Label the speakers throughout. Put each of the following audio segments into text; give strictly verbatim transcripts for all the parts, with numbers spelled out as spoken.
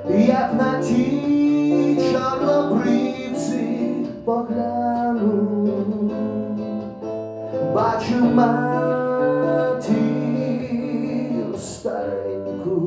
Speaker 1: як на ті чорнобривці погляну, бачу матір стареньку,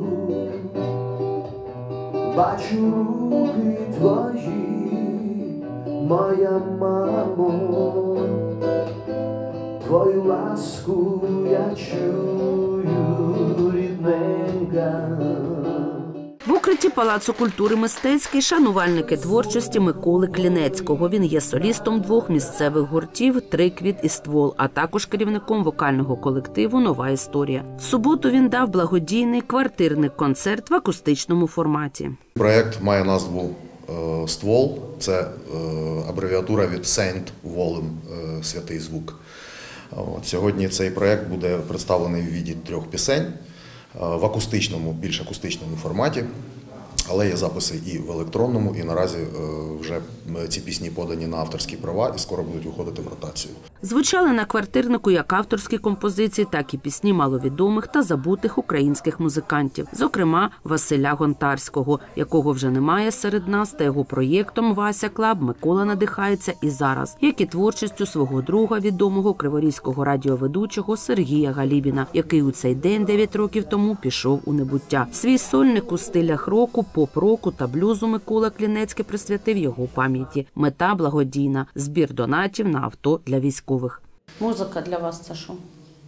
Speaker 1: бачу руки твої, моя мамо, твою ласку я чую, рідненька.
Speaker 2: В укритті Палацу культури мистецький шанувальники творчості Миколи Клінецького. Він є солістом двох місцевих гуртів «Триквіт» і «Ствол», а також керівником вокального колективу «Нова історія». В суботу він дав благодійний квартирний концерт в акустичному форматі.
Speaker 3: Проєкт має назву «Ствол». Це абревіатура від «Сейнт Волем» – «Святий звук». От, сьогодні цей проєкт буде представлений в віді трьох пісень в акустичному, більш акустичному форматі, але є записи і в електронному, і наразі вже ці пісні подані на авторські права і скоро будуть виходити в ротацію.
Speaker 2: Звучали на квартирнику як авторські композиції, так і пісні маловідомих та забутих українських музикантів, зокрема Василя Гонтарського, якого вже немає серед нас, та його проєктом «Вася Клаб» Микола надихається і зараз, як і творчістю свого друга, відомого криворізького радіоведучого Сергія Галібіна, який у цей день дев'ять років тому пішов у небуття. Свій сольник у стилях року, поп-року та блюзу Микола Клінецький присвятив його пам'яті. Мета благодійна – збір донатів на авто для військових.
Speaker 4: Музика для вас – це що?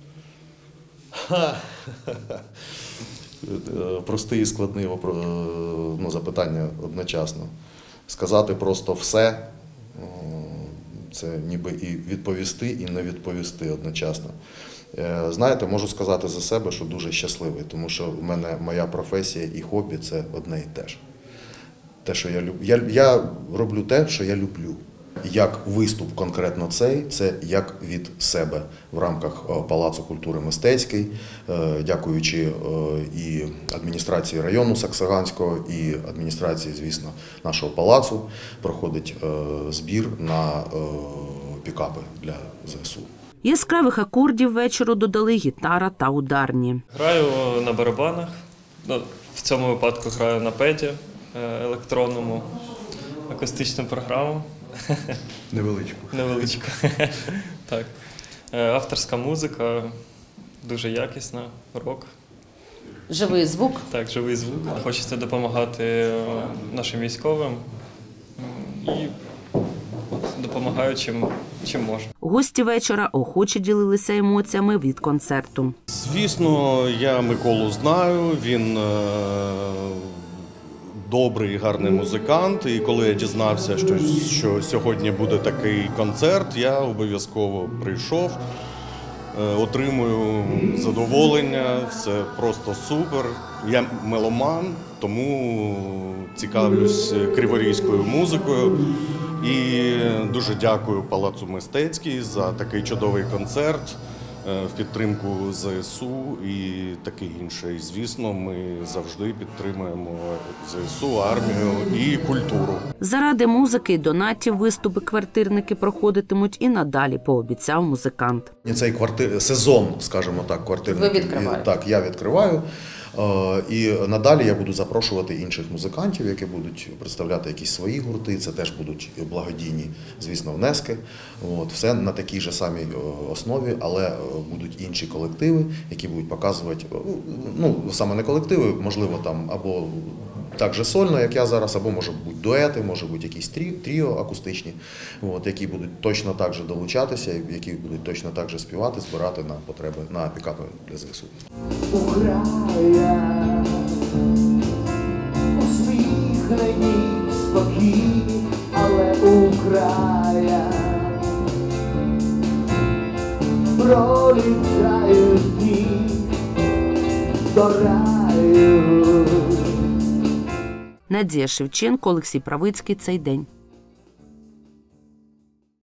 Speaker 3: Простий і складний ну, запитання одночасно. Сказати просто все – це ніби і відповісти, і не відповісти одночасно. Знаєте, можу сказати за себе, що дуже щасливий, тому що в мене моя професія і хобі – це одне і те ж. Те, що я, люб... я, я роблю те, що я люблю. Як виступ конкретно цей, це як від себе в рамках Палацу культури мистецький, дякуючи і адміністрації району Саксаганського, і адміністрації, звісно, нашого палацу, проходить збір на пікапи для ЗСУ.
Speaker 2: Яскравих акордів вечору додали гітара та ударні.
Speaker 5: Граю на барабанах, ну, в цьому випадку граю на педі електронному, акустичну програму.
Speaker 3: Невеличку.
Speaker 5: Невеличку. Так. Авторська музика, дуже якісна, рок.
Speaker 4: Живий звук?
Speaker 5: Так, живий звук. Хочеться допомагати нашим військовим і допомагаю чим, чим можу.
Speaker 2: Гості вечора охоче ділилися емоціями від концерту.
Speaker 6: Звісно, я Миколу знаю, він добрий, гарний музикант, і коли я дізнався, що, що сьогодні буде такий концерт, я обов'язково прийшов, отримую задоволення, все просто супер. Я меломан, тому цікавлюсь криворізькою музикою і дуже дякую Палацу мистецький за такий чудовий концерт в підтримку ЗСУ і таке інше. І, звісно, ми завжди підтримуємо ЗСУ, армію і культуру.
Speaker 2: Заради музики і донатів виступи квартирники проходитимуть і надалі, пообіцяв музикант.
Speaker 3: Цей квартир... сезон, скажімо так, квартирник.
Speaker 4: Ви відкриваєте?
Speaker 3: Так, я відкриваю. І надалі я буду запрошувати інших музикантів, які будуть представляти якісь свої гурти. Це теж будуть благодійні, звісно, внески. От, все на такій же самій основі, але будуть інші колективи, які будуть показувати, ну, саме не колективи, можливо, там або так же сольно, як я зараз, або може бути дуети, може бути якісь тріо акустичні, от, які будуть точно так же долучатися, які будуть точно так же співати, збирати на потреби, на пікапи для ЗСУ.
Speaker 1: Украя, усміхнені, спокійні, але Украя пролітають дні до раю.
Speaker 2: Надія Шевченко, Олексій Правицький. Цей день.